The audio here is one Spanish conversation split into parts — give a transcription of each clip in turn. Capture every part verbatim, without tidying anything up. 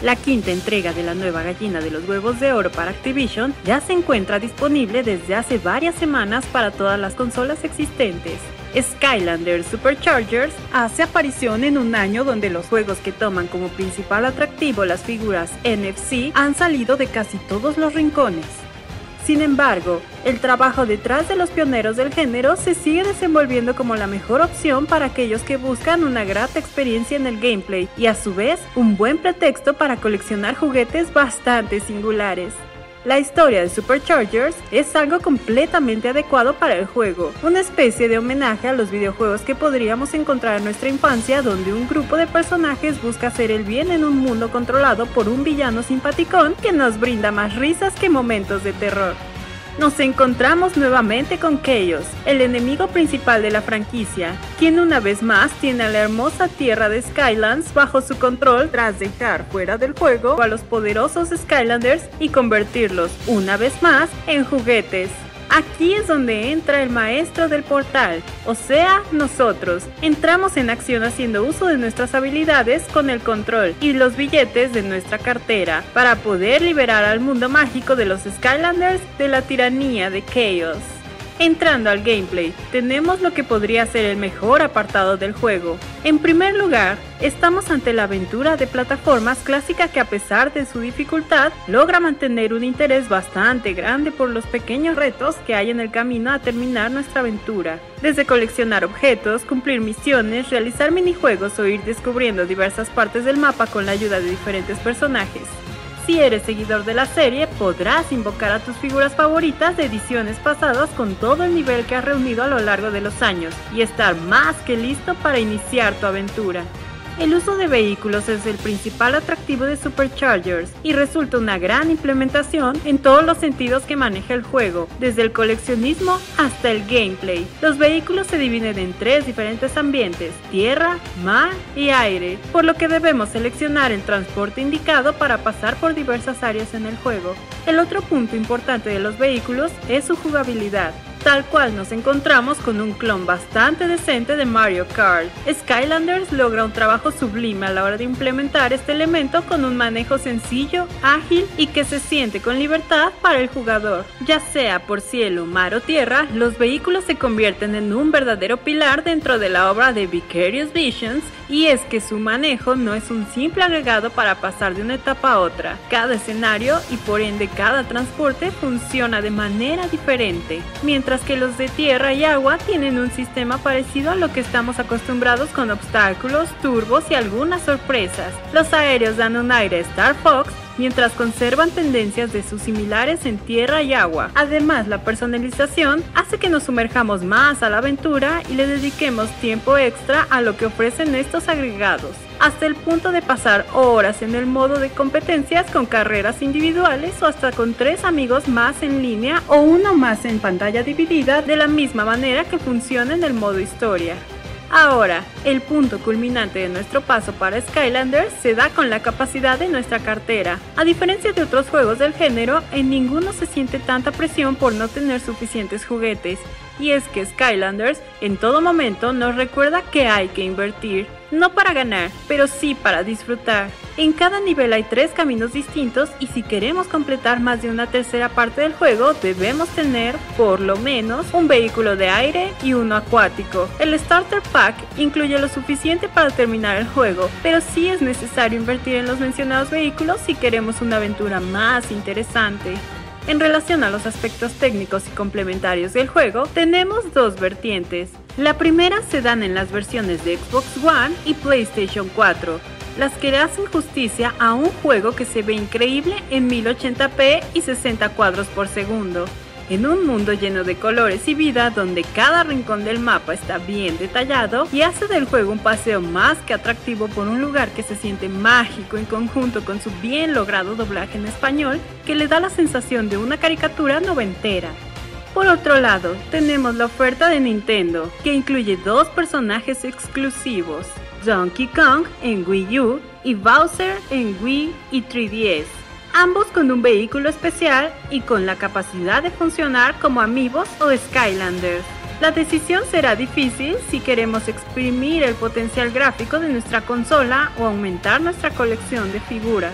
La quinta entrega de la nueva gallina de los huevos de oro para Activision ya se encuentra disponible desde hace varias semanas para todas las consolas existentes. Skylanders Superchargers hace aparición en un año donde los juegos que toman como principal atractivo las figuras N F C han salido de casi todos los rincones. Sin embargo, el trabajo detrás de los pioneros del género se sigue desenvolviendo como la mejor opción para aquellos que buscan una grata experiencia en el gameplay y a su vez un buen pretexto para coleccionar juguetes bastante singulares. La historia de Superchargers es algo completamente adecuado para el juego, una especie de homenaje a los videojuegos que podríamos encontrar en nuestra infancia, donde un grupo de personajes busca hacer el bien en un mundo controlado por un villano simpaticón que nos brinda más risas que momentos de terror. Nos encontramos nuevamente con Chaos, el enemigo principal de la franquicia, quien una vez más tiene a la hermosa tierra de Skylands bajo su control tras dejar fuera del juego a los poderosos Skylanders y convertirlos, una vez más, en juguetes. Aquí es donde entra el maestro del portal, o sea, nosotros. Entramos en acción haciendo uso de nuestras habilidades con el control y los billetes de nuestra cartera para poder liberar al mundo mágico de los Skylanders de la tiranía de Chaos. Entrando al gameplay, tenemos lo que podría ser el mejor apartado del juego. En primer lugar, estamos ante la aventura de plataformas clásica que, a pesar de su dificultad, logra mantener un interés bastante grande por los pequeños retos que hay en el camino a terminar nuestra aventura. Desde coleccionar objetos, cumplir misiones, realizar minijuegos o ir descubriendo diversas partes del mapa con la ayuda de diferentes personajes. Si eres seguidor de la serie, podrás invocar a tus figuras favoritas de ediciones pasadas con todo el nivel que has reunido a lo largo de los años y estar más que listo para iniciar tu aventura. El uso de vehículos es el principal atractivo de Superchargers y resulta una gran implementación en todos los sentidos que maneja el juego, desde el coleccionismo hasta el gameplay. Los vehículos se dividen en tres diferentes ambientes: tierra, mar y aire, por lo que debemos seleccionar el transporte indicado para pasar por diversas áreas en el juego. El otro punto importante de los vehículos es su jugabilidad. Tal cual nos encontramos con un clon bastante decente de Mario Kart. Skylanders logra un trabajo sublime a la hora de implementar este elemento con un manejo sencillo, ágil y que se siente con libertad para el jugador. Ya sea por cielo, mar o tierra, los vehículos se convierten en un verdadero pilar dentro de la obra de Vicarious Visions, y es que su manejo no es un simple agregado para pasar de una etapa a otra. Cada escenario y por ende cada transporte funciona de manera diferente, mientras que los de tierra y agua tienen un sistema parecido a lo que estamos acostumbrados, con obstáculos, turbos y algunas sorpresas. Los aéreos dan un aire Star Fox, mientras conservan tendencias de sus similares en tierra y agua. Además, la personalización hace que nos sumerjamos más a la aventura y le dediquemos tiempo extra a lo que ofrecen estos agregados, hasta el punto de pasar horas en el modo de competencias con carreras individuales o hasta con tres amigos más en línea o uno más en pantalla dividida, de la misma manera que funciona en el modo historia. Ahora, el punto culminante de nuestro paso para Skylanders se da con la capacidad de nuestra cartera. A diferencia de otros juegos del género, en ninguno se siente tanta presión por no tener suficientes juguetes, y es que Skylanders en todo momento nos recuerda que hay que invertir, no para ganar, pero sí para disfrutar. En cada nivel hay tres caminos distintos y si queremos completar más de una tercera parte del juego, debemos tener, por lo menos, un vehículo de aire y uno acuático. El Starter Pack incluye lo suficiente para terminar el juego, pero sí es necesario invertir en los mencionados vehículos si queremos una aventura más interesante. En relación a los aspectos técnicos y complementarios del juego, tenemos dos vertientes. La primera se dan en las versiones de Xbox One y PlayStation cuatro, las que le hacen justicia a un juego que se ve increíble en mil ochenta p y sesenta cuadros por segundo. En un mundo lleno de colores y vida, donde cada rincón del mapa está bien detallado y hace del juego un paseo más que atractivo por un lugar que se siente mágico en conjunto con su bien logrado doblaje en español, que le da la sensación de una caricatura noventera. Por otro lado, tenemos la oferta de Nintendo, que incluye dos personajes exclusivos: Donkey Kong en Wii U y Bowser en Wii y tres D S. Ambos con un vehículo especial y con la capacidad de funcionar como Amiibos o Skylanders. La decisión será difícil si queremos exprimir el potencial gráfico de nuestra consola o aumentar nuestra colección de figuras.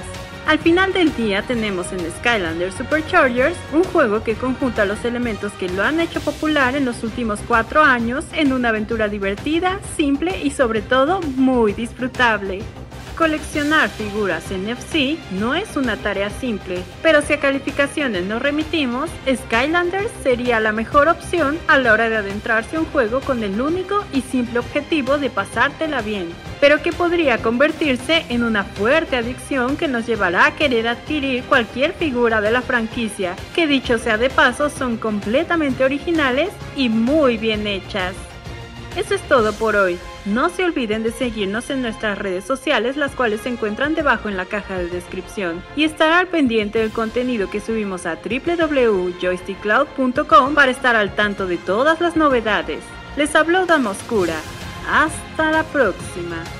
Al final del día tenemos en Skylanders Superchargers un juego que conjunta los elementos que lo han hecho popular en los últimos cuatro años en una aventura divertida, simple y sobre todo muy disfrutable. Coleccionar figuras N F C no es una tarea simple, pero si a calificaciones nos remitimos, Skylanders sería la mejor opción a la hora de adentrarse a un juego con el único y simple objetivo de pasártela bien, pero que podría convertirse en una fuerte adicción que nos llevará a querer adquirir cualquier figura de la franquicia, que dicho sea de paso son completamente originales y muy bien hechas. Eso es todo por hoy. No se olviden de seguirnos en nuestras redes sociales, las cuales se encuentran debajo en la caja de descripción, y estar al pendiente del contenido que subimos a w w w punto joystick cloud punto com para estar al tanto de todas las novedades. Les habló Dama Oscura. Hasta la próxima.